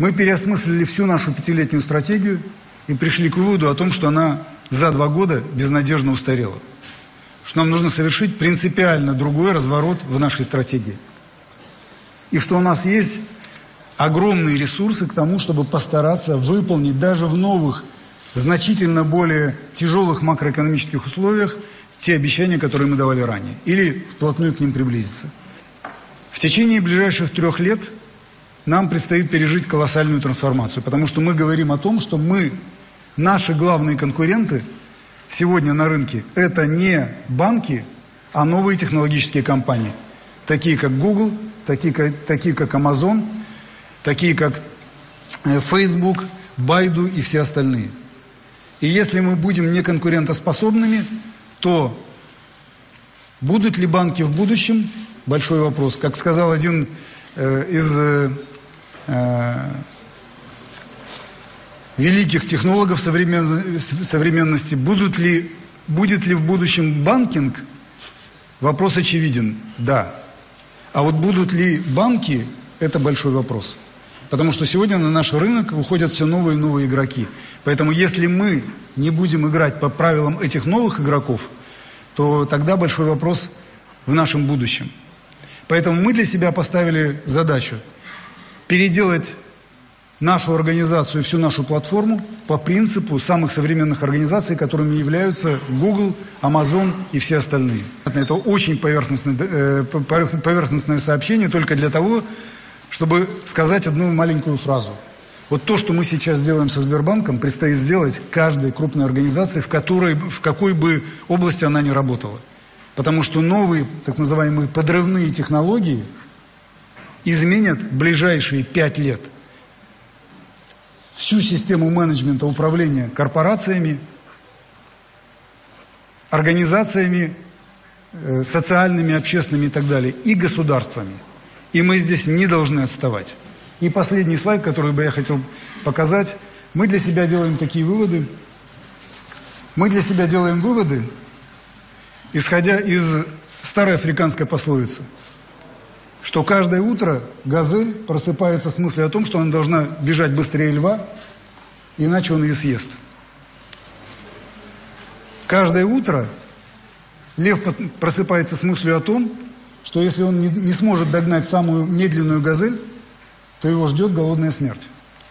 Мы переосмыслили всю нашу 5-летнюю стратегию и пришли к выводу о том, что она за 2 года безнадежно устарела. Что нам нужно совершить принципиально другой разворот в нашей стратегии. И что у нас есть огромные ресурсы к тому, чтобы постараться выполнить даже в новых, значительно более тяжелых макроэкономических условиях те обещания, которые мы давали ранее. Или вплотную к ним приблизиться. В течение ближайших 3 лет нам предстоит пережить колоссальную трансформацию, потому что мы говорим о том, что наши главные конкуренты сегодня на рынке – это не банки, а новые технологические компании, такие как Google, такие как Amazon, такие как Facebook, Baidu и все остальные. И если мы будем неконкурентоспособными, то будут ли банки в будущем? Большой вопрос. Как сказал один из великих технологов современности, будет ли в будущем банкинг? Вопрос очевиден. Да. А вот будут ли банки? Это большой вопрос. Потому что сегодня на наш рынок выходят все новые и новые игроки. Поэтому если мы не будем играть по правилам этих новых игроков, то тогда большой вопрос в нашем будущем. Поэтому мы для себя поставили задачу переделать нашу организацию, всю нашу платформу по принципу самых современных организаций, которыми являются Google, Amazon и все остальные. Это очень поверхностное сообщение только для того, чтобы сказать одну маленькую фразу. Вот то, что мы сейчас делаем со Сбербанком, предстоит сделать каждой крупной организации, в какой бы области она ни работала. Потому что новые, так называемые, подрывные технологии изменят в ближайшие 5 лет всю систему менеджмента управления корпорациями, организациями социальными, общественными и так далее, и государствами. И мы здесь не должны отставать. И последний слайд, который бы я хотел показать. Мы для себя делаем такие выводы. Мы для себя делаем выводы, исходя из старой африканской пословицы, что каждое утро газель просыпается с мыслью о том, что она должна бежать быстрее льва, иначе он ее съест. Каждое утро лев просыпается с мыслью о том, что если он не сможет догнать самую медленную газель, то его ждет голодная смерть.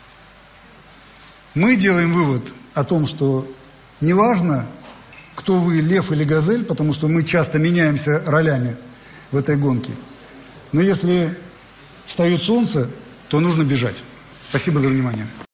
Мы делаем вывод о том, что неважно, кто вы, лев или газель, потому что мы часто меняемся ролями в этой гонке. Но если встает солнце, то нужно бежать. Спасибо за внимание.